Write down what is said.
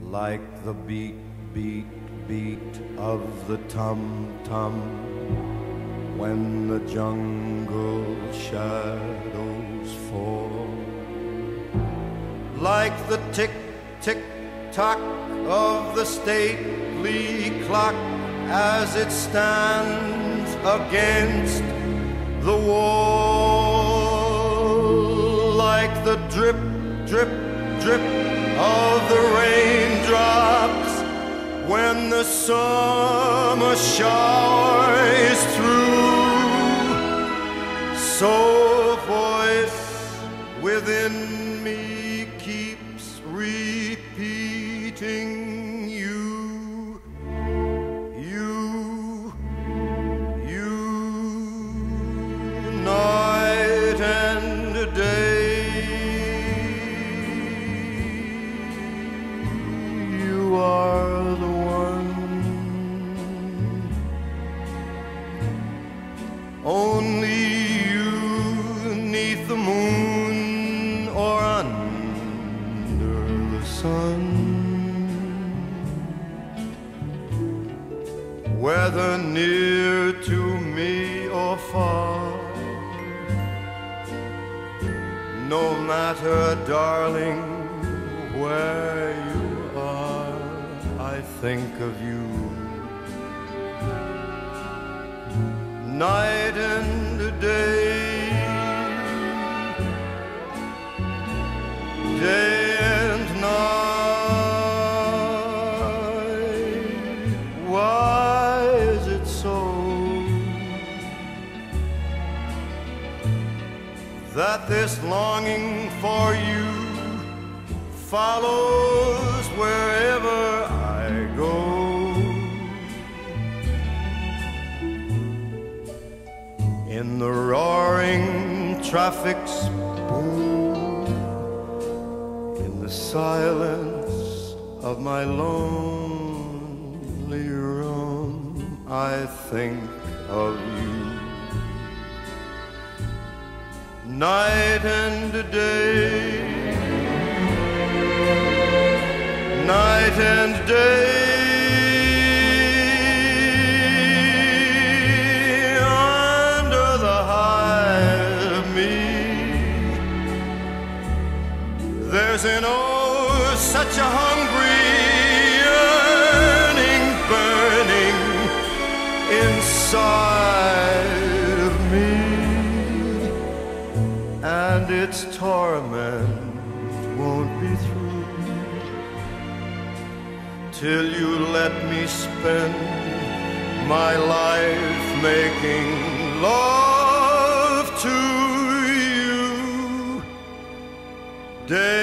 like the beat, beat, beat of the tum-tum when the jungle shadows fall, like the tick, tick, tock of the stately clock as it stands against the wall, like the drip, drip, drip of the raindrops when the summer shower is through. So a voice within me keeps repeating you, you, you, night and day. You are the one, only you, 'neath the moon or under the sun, whether near to me or far. No matter, darling, where you are, I think of you. Night and day, day and night. Why is it so that this longing for you follows wherever I go? In the roaring traffic's boom, in the silence of my lonely room, I think of you. Night and day, night and day, under the high of me, there's an oh such a hungry yearning burning inside of me, and its torment won't be through till you let me spend my life making love to you. Day